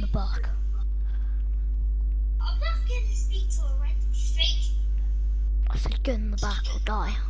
back. I'm not going to speak to a random stranger. I said get in the back or die.